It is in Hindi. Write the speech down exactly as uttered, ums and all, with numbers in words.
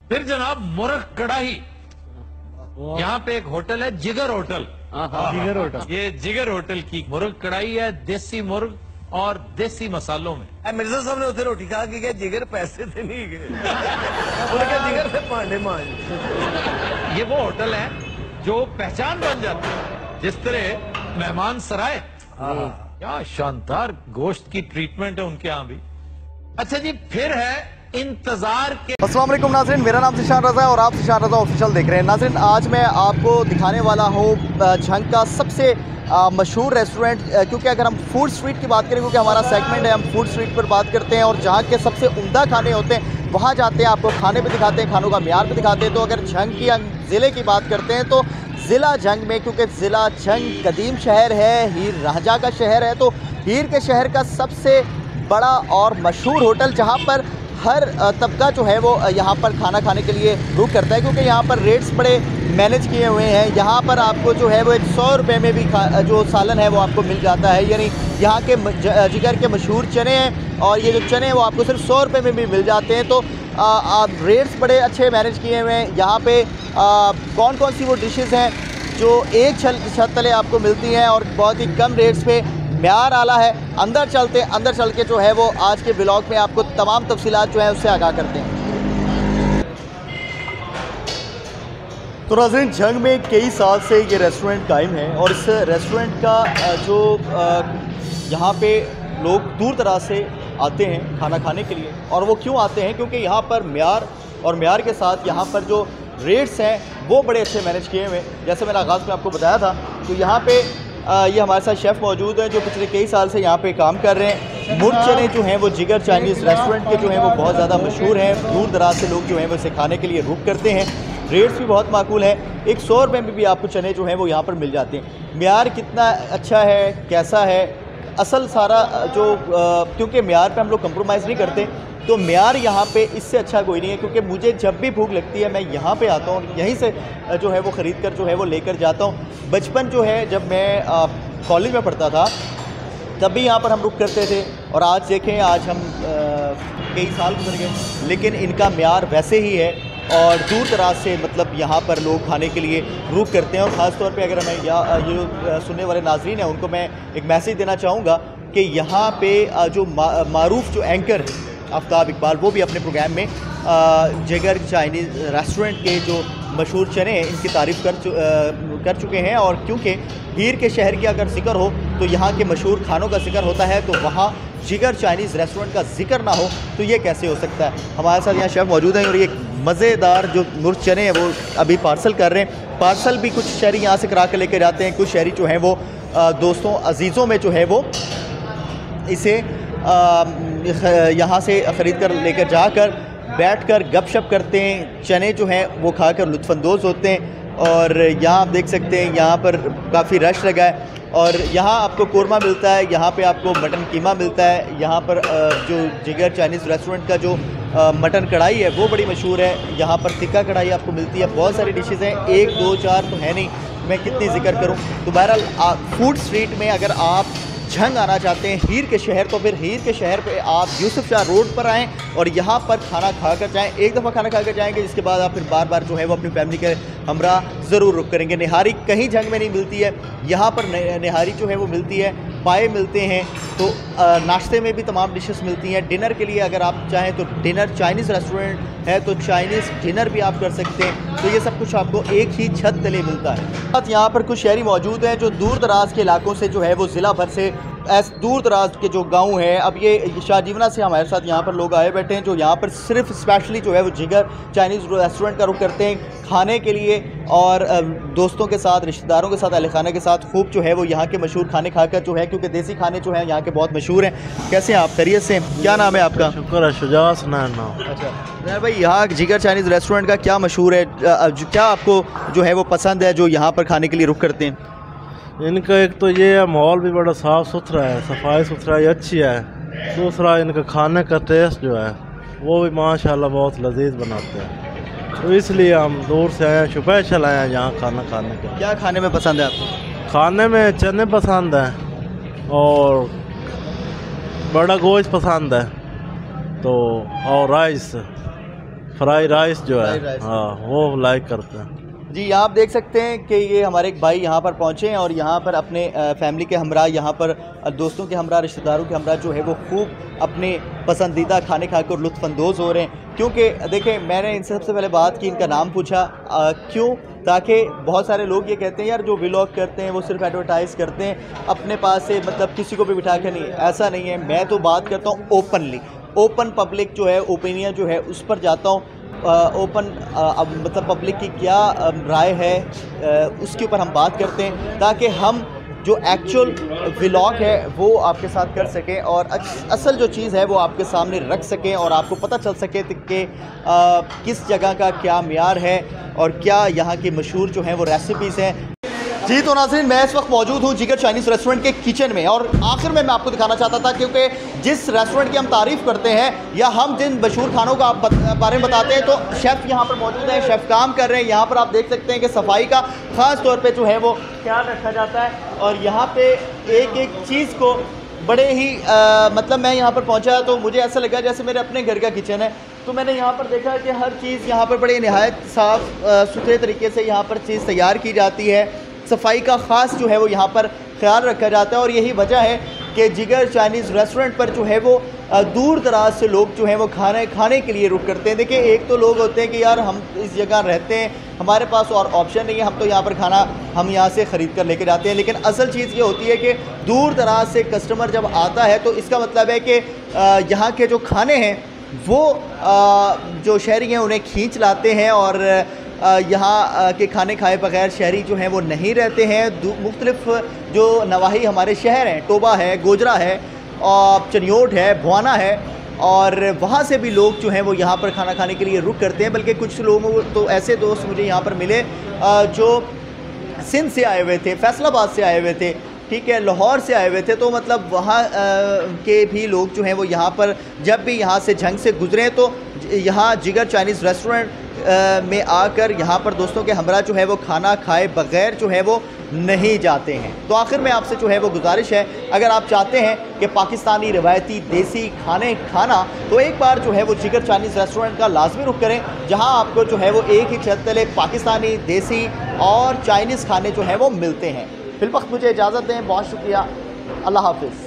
फिर जनाब मुर्ग कढ़ाई, यहाँ पे एक होटल है जिगर होटल। जिगर होटल, ये जिगर होटल की मुर्ग कढ़ाई है, देसी मुर्ग और देसी मसालों में। मिर्जा साहब ने उसे रोटी खा के जिगर पैसे से नहीं गए, उनके जिगर से पांडे मांझ। ये वो होटल है जो पहचान बन जाती है, जिस तरह मेहमान सराय। क्या शानदार गोश्त की ट्रीटमेंट है उनके यहाँ भी। अच्छा जी, फिर है इंतजार के। अस्सलाम वालेकुम नाज़रीन, मेरा नाम ज़िशान रज़ा है और आप ज़िशान रज़ा ऑफिशियल देख रहे हैं। नाज़रीन, आज मैं आपको दिखाने वाला हूँ झंग का सबसे मशहूर रेस्टोरेंट, क्योंकि अगर हम फूड स्ट्रीट की बात करें, क्योंकि हमारा सेगमेंट है, हम फूड स्ट्रीट पर बात करते हैं और जहाँ के सबसे उम्दा खाने होते हैं वहाँ जाते हैं, आपको खाने भी दिखाते हैं, खानों का म्यार भी दिखाते हैं। तो अगर झंग की ज़िले की बात करते हैं तो ज़िला झंग में, क्योंकि ज़िला झंग कदीम शहर है, हीर रांझा का शहर है, तो हीर के शहर का सबसे बड़ा और मशहूर होटल जहाँ पर हर तबका जो है वो यहाँ पर खाना खाने के लिए रुक करता है, क्योंकि यहाँ पर रेट्स बड़े मैनेज किए हुए हैं। यहाँ पर आपको जो है वो एक सौ रुपये में भी जो सालन है वो आपको मिल जाता है, यानी यहाँ के जिगर के मशहूर चने हैं और ये जो चने हैं वो आपको सिर्फ सौ रुपये में भी मिल जाते हैं। तो आ, आ, रेट्स बड़े अच्छे मैनेज किए हुए हैं। यहाँ पे आ, कौन कौन सी वो डिशेस हैं जो एक छत तले आपको मिलती हैं और बहुत ही कम रेट्स पे, म्यार आला है। अंदर चलते हैं, अंदर चल के जो है वो आज के ब्लॉग में आपको तमाम तफसीलात जो है उससे आगाह करते हैं। तो नाज़रीन, झंग में कई साल से ये रेस्टोरेंट कायम है और इस रेस्टोरेंट का जो यहाँ पे लोग दूर दराज से आते हैं खाना खाने के लिए। और वो क्यों आते हैं? क्योंकि यहाँ पर म्यार और म्यार के साथ यहाँ पर जो रेट्स हैं वो बड़े अच्छे मैनेज किए हुए हैं। जैसे मैंने आगाज़ में आपको बताया था, तो यहाँ पे आ, ये हमारे साथ शेफ़ मौजूद हैं जो पिछले कई साल से यहाँ पे काम कर रहे हैं। मुर्ग चने जो हैं वो जिगर चाइनीज़ रेस्टोरेंट के जो हैं वो बहुत ज़्यादा मशहूर हैं। दूर दराज से लोग जो हैं वो इसे खाने के लिए रुक करते हैं। रेट्स भी बहुत माकूल हैं, एक सौ रुपये में भी आपको चने जो हैं वो यहाँ पर मिल जाते हैं। म्यार कितना अच्छा है, कैसा है, असल सारा जो क्योंकि म्यार पे हम लोग कंप्रोमाइज़ नहीं करते, तो म्यार यहाँ पे इससे अच्छा कोई नहीं है। क्योंकि मुझे जब भी भूख लगती है मैं यहाँ पे आता हूँ, यहीं से जो है वो ख़रीद कर जो है वो लेकर जाता हूँ। बचपन जो है जब मैं कॉलेज में पढ़ता था तब भी यहाँ पर हम रुक करते थे, और आज देखें आज हम कई साल गुजर गए लेकिन इनका म्यार वैसे ही है और दूर दराज से मतलब यहाँ पर लोग खाने के लिए रुक करते हैं। और ख़ास तौर पे अगर मैं या ये जो सुनने वाले नाजरीन हैं उनको मैं एक मैसेज देना चाहूँगा कि यहाँ पे जो मारूफ जो एंकर है आफ्ताब इकबाल, वो भी अपने प्रोग्राम में जिगर चाइनीज़ रेस्टोरेंट के जो मशहूर चने हैं इनकी तारीफ़ कर चु, आ, कर चुके हैं। और क्योंकि हीर के शहर की अगर जिक्र हो तो यहाँ के मशहूर खानों का जिक्र होता है, तो वहाँ जिगर चाइनीज़ रेस्टोरेंट का जिक्र ना हो तो ये कैसे हो सकता है। हमारे साथ यहाँ शेफ़ मौजूद हैं और ये मज़ेदार जो मुर्ग चने हैं वो अभी पार्सल कर रहे हैं। पार्सल भी कुछ शहरी यहाँ से करा कर लेकर जाते हैं, कुछ शहरी जो हैं वो आ, दोस्तों अजीज़ों में जो है वो इसे यहाँ से ख़रीद कर लेकर जाकर बैठकर गपशप करते हैं। चने जो हैं वो खाकर लुत्फ़अंदोज़ होते हैं। और यहाँ आप देख सकते हैं यहाँ पर काफ़ी रश लगा है और यहाँ आपको कोरमा मिलता है, यहाँ पे आपको मटन कीमा मिलता है। यहाँ पर जो जिगर चाइनीज़ रेस्टोरेंट का जो मटन कढ़ाई है वो बड़ी मशहूर है। यहाँ पर तिक्का कढ़ाई आपको मिलती है। बहुत सारी डिशेज़ हैं, एक दो चार तो है नहीं, मैं कितनी जिक्र करूँ। तो बहरहाल फूड स्ट्रीट में अगर आप झंग आना चाहते हैं हीर के शहर, तो फिर हीर के शहर पे आप यूसुफ शाह रोड पर आएँ और यहाँ पर खाना खा कर जाएँ। एक दफ़ा खाना खा कर जाएँगे, जिसके बाद आप फिर बार बार जो है वो अपनी फैमिली के हमरा ज़रूर रुक करेंगे। निहारी कहीं झंग में नहीं मिलती है, यहाँ पर निहारी जो है वो मिलती है, पाए मिलते हैं, तो नाश्ते में भी तमाम डिशेस मिलती हैं। डिनर के लिए अगर आप चाहें तो डिनर चाइनीज़ रेस्टोरेंट है तो चाइनीज़ डिनर भी आप कर सकते हैं। तो ये सब कुछ आपको एक ही छत तले मिलता है। यहाँ पर कुछ शहरी मौजूद हैं जो दूर दराज के इलाकों से जो है वो ज़िला भर से ऐसे दूर दराज के जो गांव हैं, अब ये शाहजीवना से हमारे साथ यहाँ पर लोग आए बैठे हैं जो यहाँ पर सिर्फ स्पेशली जो है वो जिगर चाइनीज़ रेस्टोरेंट का रुख करते हैं खाने के लिए और दोस्तों के साथ, रिश्तेदारों के साथ, अहल खाना के साथ खूब जो है वो यहाँ के मशहूर खाने खाकर जो है, क्योंकि देसी खाने जो हैं यहाँ के बहुत मशहूर हैं। कैसे हैं आप? खैरियत से? क्या नाम है आपका? शुक्र है, शुजा हसनैन नाम। अच्छा भाई, यहाँ जिगर चाइनीज़ रेस्टोरेंट का क्या मशहूर है, क्या आपको जो है वो पसंद है जो यहाँ पर खाने के लिए रुख करते हैं? इनका एक तो ये है माहौल भी बड़ा साफ़ सुथरा है, सफाई सुथराई अच्छी है। दूसरा इनका खाने का टेस्ट जो है वो भी माशाल्लाह बहुत लजीज बनाते हैं, तो इसलिए हम दूर से आए हैं, स्पेशल आए हैं यहाँ खाना खाने के। क्या खाने में पसंद है आपको? खाने में चने पसंद हैं और बड़ा गोश्त पसंद है, तो और राइस फ्राई राइस जो फ्राई है, राइस। हाँ वो लाइक करते हैं। जी यहाँ आप देख सकते हैं कि ये हमारे एक भाई यहाँ पर पहुँचे हैं और यहाँ पर अपने अ, फैमिली के हमरा, यहाँ पर अ, दोस्तों के हमरा, रिश्तेदारों के हमरा जो है वो खूब अपने पसंदीदा खाने खाकर लुत्फ़अंदोज़ हो रहे हैं। क्योंकि देखें, मैंने इनसे सबसे पहले बात की, इनका नाम पूछा, अ, क्यों, ताकि बहुत सारे लोग ये कहते हैं यार जो व्लॉग करते हैं वो सिर्फ एडवर्टाइज़ करते हैं, अपने पास से मतलब किसी को भी बिठा के नहीं। ऐसा नहीं है, मैं तो बात करता हूँ ओपनली, ओपन पब्लिक जो है, ओपिनियन जो है उस पर जाता हूँ। ओपन अब मतलब पब्लिक की क्या अ, राय है अ, उसके ऊपर हम बात करते हैं, ताकि हम जो एक्चुअल व्लॉग है वो आपके साथ कर सकें और अस- असल जो चीज़ है वो आपके सामने रख सकें और आपको पता चल सके कि अ, किस जगह का क्या मियार है और क्या यहाँ की मशहूर जो हैं वो रेसिपीज़ हैं। जी तो नाज़रीन, मैं इस वक्त मौजूद हूँ जिगर चाइनीज़ रेस्टोरेंट के किचन में और आखिर में मैं आपको दिखाना चाहता था, क्योंकि जिस रेस्टोरेंट की हम तारीफ़ करते हैं या हम जिन मशहूर खानों का आप बारे में बताते हैं, तो शेफ़ यहाँ पर मौजूद है, शेफ़ काम कर रहे हैं। यहाँ पर आप देख सकते हैं कि सफाई का ख़ास तौर पे जो है वो ख्याल रखा जाता है और यहाँ पे एक एक चीज़ को बड़े ही आ, मतलब मैं यहाँ पर पहुँचा तो मुझे ऐसा लगा जैसे मेरे अपने घर का किचन है। तो मैंने यहाँ पर देखा कि हर चीज़ यहाँ पर बड़े नहायत साफ़ सुथरे तरीके से यहाँ पर चीज़ तैयार की जाती है। सफाई का ख़ास जो है वो यहाँ पर ख्याल रखा जाता है और यही वजह है कि जिगर चाइनीज़ रेस्टोरेंट पर जो है वो दूर दराज से लोग जो हैं वो खाने खाने के लिए रुक करते हैं। देखिए, एक तो लोग होते हैं कि यार हम इस जगह रहते हैं, हमारे पास और ऑप्शन नहीं है, हम तो यहाँ पर खाना हम यहाँ से ख़रीद कर लेके जाते हैं। लेकिन असल चीज़ ये होती है कि दूर दराज से कस्टमर जब आता है तो इसका मतलब है कि यहाँ के जो खाने हैं वो जो शहरी हैं उन्हें खींच लाते हैं और यहाँ के खाने खाए बगैर शहरी जो हैं वो नहीं रहते हैं। मुख्तलिफ जो नवाही हमारे शहर हैं, टोबा है, गोजरा है और चनियोट है, भवाना है, और वहाँ से भी लोग जो हैं वो यहाँ पर खाना खाने के लिए रुक करते हैं। बल्कि कुछ लोग तो ऐसे दोस्त मुझे यहाँ पर मिले जो सिंध से आए हुए थे, फैसलाबाद से आए हुए थे, ठीक है, लाहौर से आए हुए थे। तो मतलब वहाँ के भी लोग जो हैं वो यहाँ पर जब भी यहाँ से जंग से गुजरे तो यहाँ जिगर चाइनीज़ रेस्टोरेंट में आकर यहाँ पर दोस्तों के हमरा जो है वो खाना खाए बग़ैर जो है वो नहीं जाते हैं। तो आखिर में आपसे जो है वो गुजारिश है, अगर आप चाहते हैं कि पाकिस्तानी रिवायती देसी खाने खाना, तो एक बार जो है वो जिगर चाइनीज़ रेस्टोरेंट का लाजमी रुख करें, जहाँ आपको जो है वो एक ही छत तले पाकिस्तानी, देसी और चाइनीज़ खाने जो हैं वो मिलते हैं। फिलवक्त मुझे इजाज़त दें, बहुत शुक्रिया, अल्लाह हाफ़िज़।